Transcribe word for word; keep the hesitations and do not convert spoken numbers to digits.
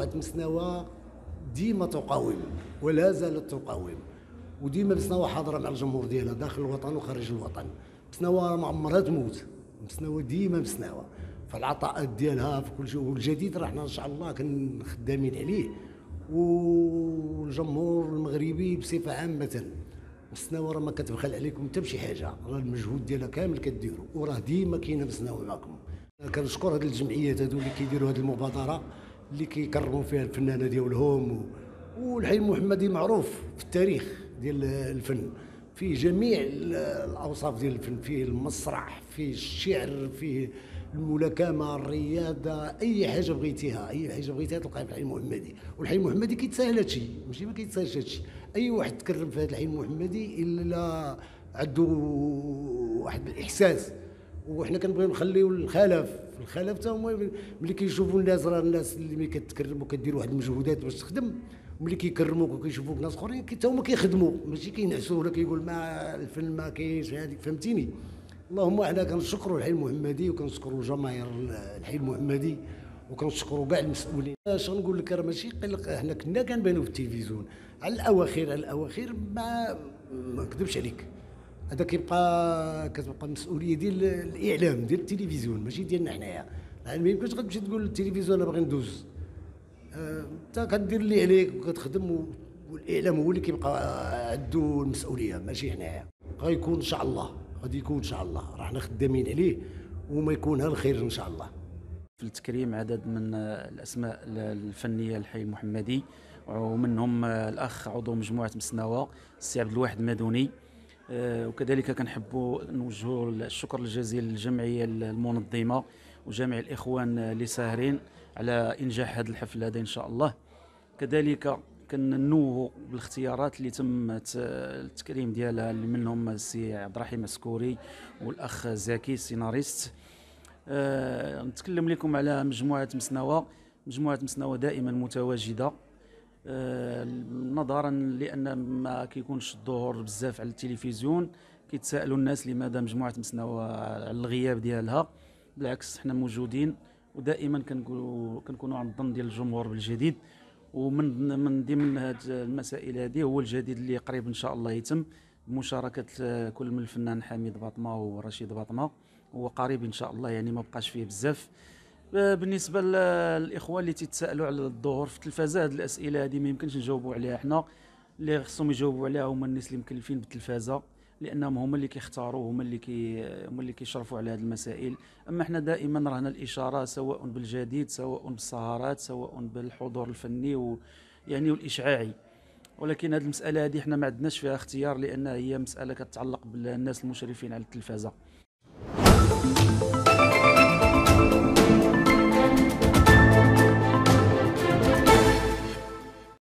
مجموعة مسنوى ديما تقاوم ولا زالت تقاوم، وديما مسنوى حاضرة مع الجمهور ديالها داخل الوطن وخارج الوطن. مسنوى ما عمرها تموت، مسنوى ديما مسنوى في العطاءات ديالها في كل شيء. والجديد راه حنا ان شاء الله كن خدامين عليه، والجمهور المغربي بصفة عامة مسنوى راه ما كتبخل عليكم حتى بشي حاجة، راه المجهود ديالها كامل كديروا، وراه ديما كاينة مسنوى معكم. كنشكر هاد الجمعيات هادو اللي كيديروا هاد المبادرة اللي كيكرموا فيها الفنانة ديالهم. والحي المحمدي معروف في التاريخ ديال الفن في جميع الاوصاف ديال الفن، فيه المسرح، فيه الشعر، فيه الملاكمه، الرياضه، اي حاجه بغيتيها اي حاجه بغيتيها تلقاها في الحي المحمدي. والحي المحمدي كيتساهل هادشي، ماشي ما كيتساهلش هادشي. اي واحد تكرم في هذا الحي المحمدي الا عنده واحد الاحساس. وحنا كنبغيو نخليو الخلف الخلف حتى هما ملي كيشوفوا الناس، راه الناس اللي كتكرم وكدير واحد المجهودات باش تخدم، ملي كيكرموك وكيشوفوك ناس اخرين حتى هما كيخدموا، ماشي كينعسوا ولا كيقول ما الفن ما كاينش هذيك، فهمتيني. اللهم حنا كنشكروا الحي المحمدي وكنشكروا جماهير الحي المحمدي وكنشكروا كاع المسؤولين. اش نقول لك، راه ماشي قلق، حنا كنا كنبانوا في التلفزيون على الاواخر على الاواخر ما ما نكذبش عليك، هذا كيبقى كتبقى المسؤوليه ديال الاعلام ديال التلفزيون ماشي ديالنا حنايا. يعني ما يمكنش غتمشي تقول للتلفزيون انا باغي ندوز، انت كدير اللي عليك وكتخدم، والاعلام هو اللي كيبقى عنده المسؤوليه ماشي حنايا. غيكون ان شاء الله، غادي يكون ان شاء الله، راه حنا خدامين عليه وما يكونها الخير ان شاء الله. في التكريم عدد من الاسماء الفنيه للحي المحمدي، ومنهم الاخ عضو مجموعه مسنوى السي عبد الواحد مدوني. وكذلك كنحبوا نوجهوا الشكر الجزيل للجمعيه المنظمه وجميع الاخوان اللي ساهرين على انجاح هذا الحفل هذا ان شاء الله. كذلك كننوهوا بالاختيارات اللي تم التكريم ديالها، اللي منهم السي عبد الرحيم عسكوري والاخ زكي السيناريست. أه نتكلم لكم على مجموعه مسنوى. مجموعه مسنوى دائما متواجده، أه نظرا لان ما كيكونش الظهور بزاف على التلفزيون، كيتسائلوا الناس لماذا مجموعه مسنوى على الغياب ديالها. بالعكس حنا موجودين ودائما كنقولوا كنكونوا على الظن ديال الجمهور بالجديد. ومن من ضمن هذه المسائل هذه هو الجديد اللي قريب ان شاء الله يتم بمشاركه كل من الفنان حميد باطمه ورشيد باطمه، هو قريب ان شاء الله، يعني ما بقاش فيه بزاف. بالنسبه للاخوان اللي تيتسائلوا على الظهور في التلفازه، هذه الاسئله هذه ما يمكنش نجاوبوا عليها حنا، اللي خصهم يجاوبوا عليها هما الناس اللي مكلفين بالتلفازه، لانهم هما اللي كيختاروا، هما اللي كي هما اللي كيشرفوا على هذه المسائل. اما احنا دائما رانا الاشاره سواء بالجديد سواء بالسهرات سواء بالحضور الفني و يعني والاشعاعي. ولكن هذه المساله هذه احنا ما عندناش فيها اختيار، لان هي مساله كتتعلق بالناس المشرفين على التلفازه.